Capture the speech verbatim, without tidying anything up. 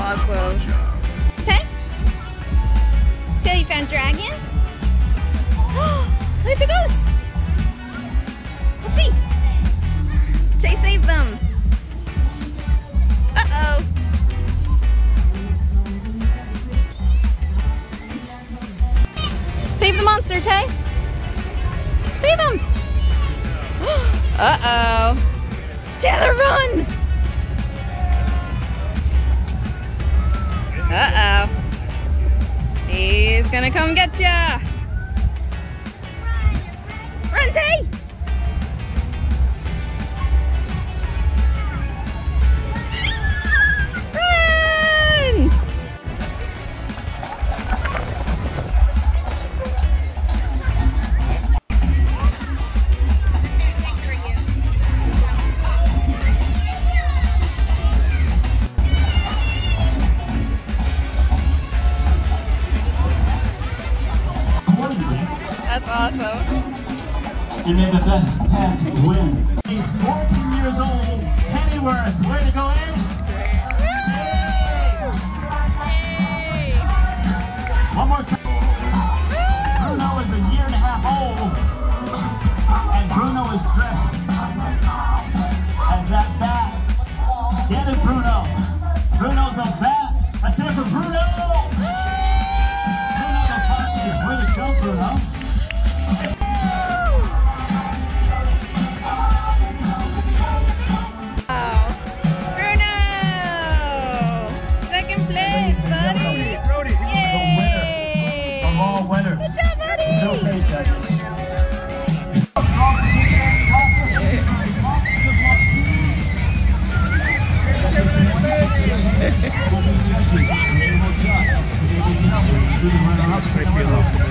awesome. Tay? Tay, you found dragon? Look at the ghosts! Let's see! Jay saved them! Uh-oh! Save the monster, Tay! Save him! Uh-oh! Taylor, run! Uh-oh. He's gonna come get ya! Run, Tay! Run! That's awesome. You made the best pet win. He's fourteen years old. Pennyworth. Way to go, Ace. Yes. Yay. One more time. Bruno is a year and a half old. And Bruno is dressed as that bat. Get it, Bruno. Bruno's a bat. Let's hear it for Bruno. Bruno the Foxy. Way to go, Bruno. We'll be judging. They will tell you who the runner-ups are.